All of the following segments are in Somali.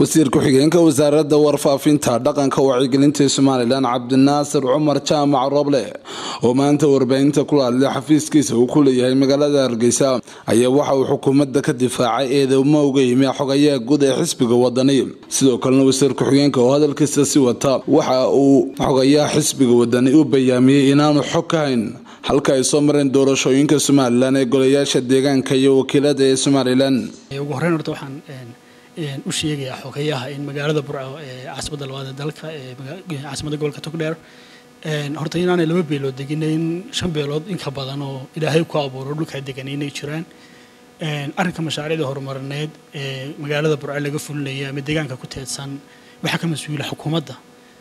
wasiir ku-xigeenka wasaaradda warfaafinta dhaqanka wacyigelinta Soomaaliland Cabdinaasir Cumar Jaamac Roble oo maanta warbaahinta kula hadlay xafiiskiisa uu ku leeyahay magaalada Hargeysa ayaa waxa uu xukuumadda ka difaacay eedeymo uga yimid xogayaha guud ee xisbiga wadani sidoo kalena wasiir ku-xigeenka oo hadalkiisa si wata waxa uu xogayaha xisbiga wadani u bayaamiyay inaanu xog ka hayn halka ay soo mareen doorashooyinka Soomaaliland ee golayaasha deegaanka iyo wakiilada ee Soomaaliland ugu horreyn horta waxaan u sheegayaa xogayaha in magaalada Burco ee caasimadda labaad ee dalka ee caasimadda gobolka Togdheer horta inaanay laba beelood deganayn shan beelood in ka badan oo Ilaahay ku abuuray dhulka deganayna jiraan arrinka mashaariicda horumarineed ee magaalada Burco laga fulinayo ama deegaanka ku teedsan waxa ka mas'uula xukuumadda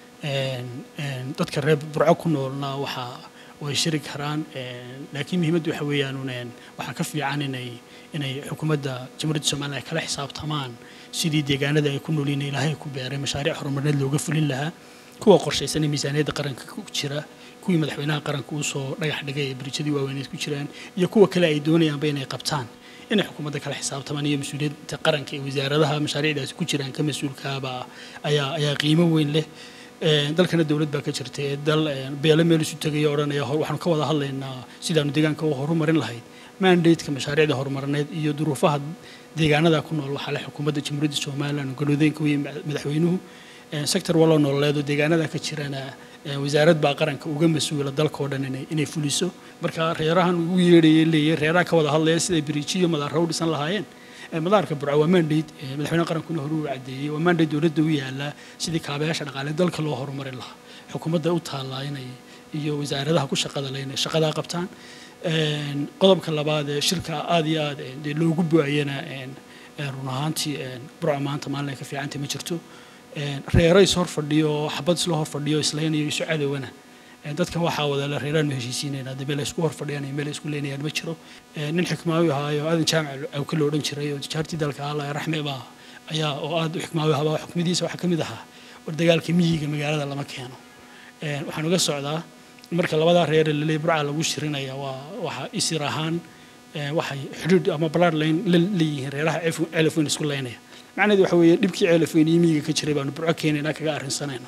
dadka reer Burco ku noolna waxa way shiri karaan laakiin muhiimaddu waxa weeyaan waxa ka fiican inay xukuumadda jamhuuriyadda Soomaaliya kala xisaabtamaan sidii deegaanada ay ku noolyihiin Ilaahay ku beeray mashaariic horumarineed looga fulin lahaa kuwa qorshaysan miisaaniyadda qaranka ku jira kuwii madaxweynaha qaranka uu soo dhagax dhigay ee bariijadii waaweyn ku jiraan iyo kuwa kale ay doonayaan inay qabtaan inay xukuumadda kala xisaabtamaan iyo mas'uuliyadda qaranka ee wasaaradaha mashaariicdaas ku jiraan ka mas'uulkaaba ayaa qiimo weyn leh dalkana dawlad baa ka jirtay dal beelo meel isu tagay oranaya waxaan ka wada hadlaynaa sidaanu deegaanka u horumarin lahayd mandate-ka mashaariicda horumarineed iyo duruufaha deegaanada ku nool waxa la xukuumadda jamhuuriyadda Soomaaliland galoodeynka weyn madaxweynuhu sector walo nololeed deegaanada ka jirana wasaaradda baa qaranka uga mas'uula dalka oo dhan inay fuliso marka reerahan ugu yeedhayay reeraha ka wada hadlaya sida bariijiyo madaar u dhisan lahaayeen madaarka Burco waa mandate madaxweynaha qarankuna hore u cadeeyay waa mandate dawladda u yaala sidii kaabayaasha dhaqaale dalka loo horumarin lahaa xukuumadda u taallaa inay iyo wasaaradaha ku shaqada leeyahay shaqada qabtaan qodobka labaad ee shirka aad iyo aad loogu buucayna run ahaantii Burco maanta maalin ka fiicantay ma jirto reeray soo fadhiyo xabad isla hor fadhiyo isleenayo isu cadawna dadka waxa wada la reeraan heshiisiinayna dib la isku hor fadhiyaan meel isku leenayaan ma jiro nin xikmaawi ahaayo aadan jaamac oo kala oran jiray oo tijaartii dalka Allah raxme ba ayaa oo aad u xikmaawi ahaba xukuumadiisa waxa kamid ahaa war dagaalka miyiga magaalada lama keeno waxaan uga socdaa marka labada reer ee Burco lagu shirinaya waxa isir ahaan waxay xidhiidh ama blood line leeyihiin reeraha elefin isku leenaya macnaheedu waxa weeye dhibkii elefin miyiga ka jiray baan Burco keenayna kaga arrinsanayna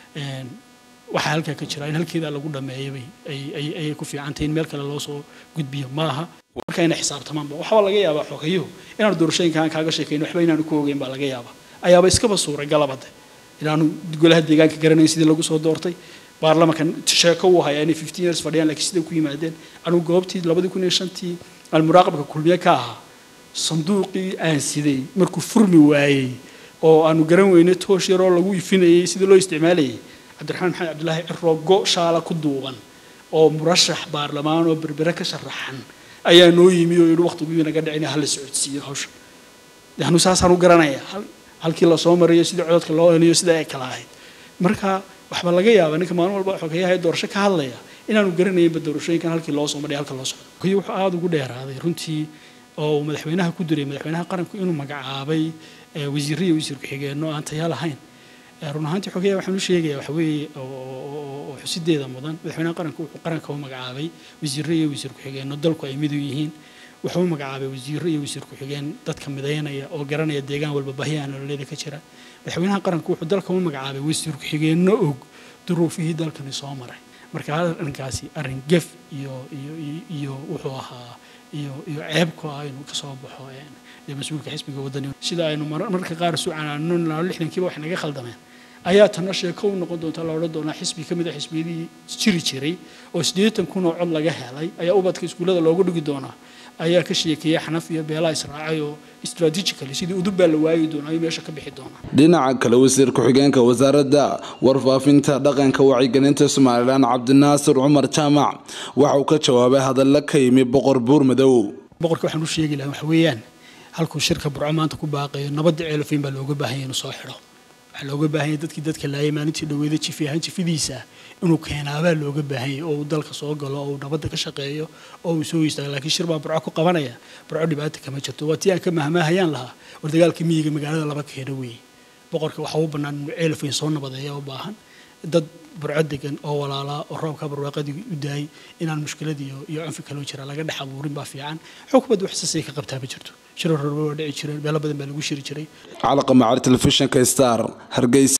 waxa halka ka jira in halkeeda lagu dhameeyay ay ku fiicantay in meel kale loo soo gudbiyo maaha marka in xisaabtamaan waxa laga yaabaa xogayo inaan doorashooyinkan kaaga sheekayno waxba inaan ku ogeyn baa laga yaabaa ayaaba iska basuuray galabada inaanu golaha deegaanka garanay sidii lagu soo doortay baarlamaanka sheeko uu hayay in 15 years fadhiyaan laakiin sidoo ku yimaadeen anu goobtii 2005tii al-muraaqabka kulmiye ka aha sanduuqii aan siday markuu furmi waayay oo aanu garan weynay toosh yar oo lagu ifinayay sidii loo isticmaalayay Cabdiraxmaan Maxamed Cabdullaahi Cirrogo shaala ku duuban oo murashax baarlamaan oo berbera ka sharaxan ayaa noo yimi oo yiri waqtigu inaga dhicin hal socodsiyo hawsha yaanu saasaan u garanaya halkii la soo mariyay sidii codadka loo eeniyo sida ay kala ahayd marka waxba laga yaabaa ninka maalin walba xogayaha doorasho ka hadlaya inaanu garanayay doorashooyinkan halkii loo soo mariyay halka loo socdo wuxuu aad ugu dheeraaday runtii oo madaxweynaha ku diray madaxweynaha qaranku inuu magacaabay wasiirriyo wasiir ku-xigeenno aan tayo lahayn run ahaantii xogayaha waxaan u sheegayaa waxa weeye oo xusideeda mudan madaxweynaha qaranku wuxuu qaranka u magacaabay wasiirriyo wasiir ku-xigeenno dalku ay mid u yihiin wuxuu magacaabay wasiirriyo wasiir ku-xigeen dadka midaynaya oo garanaya deegaan walba baahiyaha nololeeda ka jira madaxweynaha qaranku wuxuu dalka u magacaabay wasiir ku-xigeenno og duruufihii dalkani soo maray marka arrinkaasi arrin gef iyo wuxuu ahaa iyo ceeb ku ah inuu ka soo baxo mas'uulka xisbiga wadani sida aynu marka qaar suucanaano 60kiiba wax naga khaldameen ayaa tan sheeko u noqon doonta la oran doona xisbi kamid ah xisbiyadii jiray oo 80 kun oo cod laga helay ayaa ubadka iskuulada loogu dhigi doona ayaa ka sheekayay xanaf iyo beela israacay oo strategically sidii udub baa la waayay doona ay meesha ka bixi doona dhinaca kale wasiir ku-xigeenka wasaaradda warfaafinta dhaqanka wacyigelinta Soomaaliland Cabdinaasir Cumar Jaamac waxa uu ka jawaabay hadallo ka yimid boqor buur madow boqorka waxaan u sheegi lahaa waxa weeyaan halkuu shirka Burco maanta ku baaqayo nabadda elefin baa looga baahan yahay inuu soo xiro waxa looga baahan yahay dadka laayay maalintii dhaweeyay jifidiisa inuu keenaaba looga baahan yahay oo dalka soo galo oo nabadda ka shaqeeyo oo uu soo istaago laakiin shir baa Burco ku qabanaya Burco dhibaato kama jirto waa tii aan ka mahmaahayaan lahaa war dagaalka miyiga magaalada laba keena weey boqorka waxa uu banaan elefin soo nabadeeyo u baahan dad burco degan oo walaalaa oo roobka barwaaqadii u daayay inaan mushkiladii iyo cunfi kaloo jira laga dhex abuurin baa fiican xukuumaddu wax sasay ka qabtaa ma jirto shirar horba waa dhici jireen meelo badan baa lagu shiri jiray calaqa macaari telefishinka star Hargeysa.